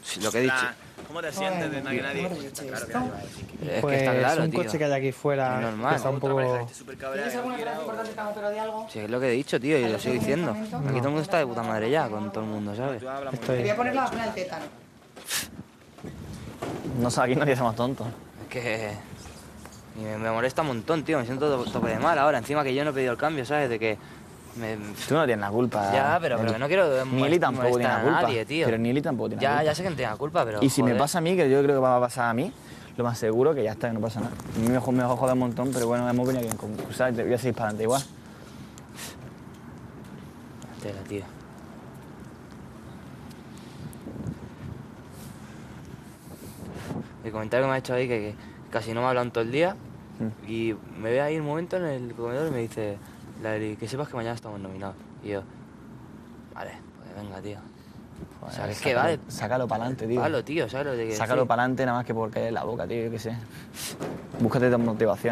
Sí, lo que he dicho. ¿Cómo te sientes de no que nadie? Claro que Es Pues que está claro, un tío. coche que hay aquí fuera Es normal. que está un poco... ¿Tienes alguna frase importante que haga pero de algo? Sí, es lo que he dicho, tío, y lo sigo diciendo. Aquí todo el mundo está de puta madre ya, con todo el mundo, ¿sabes? Te voy Estoy... a poner la vacuna del tétano. No sé, aquí nadie somos tontos. Es que... y me molesta un montón, tío, me siento tope de mal ahora. Encima que yo no he pedido el cambio, ¿sabes? De que... Tú no tienes la culpa. Ya, pero que no quiero Ni Eli tampoco tiene la molestar a culpa. nadie, tío. Pero ni Eli tampoco tiene la culpa. Ya sé que no tiene la culpa, pero... Y si me joder. pasa a mí, que yo creo que va a pasar a mí, lo más seguro que ya está, que no pasa nada. A mí me joder un montón, pero bueno, hemos venido aquí en concursar, voy a seguir para adelante igual. Tela, tío. El comentario que me ha hecho ahí, que casi no me hablan todo el día, y me ve ahí un momento en el comedor y me dice, Eli, que sepas que mañana estamos nominados. Y yo, vale, pues venga, tío. Joder, O sea, es que vale. Sácalo para adelante, tío. Palo, tío, ¿sabes lo de que Sácalo para adelante nada más que porque es la boca, tío, yo qué sé. Búscate motivación.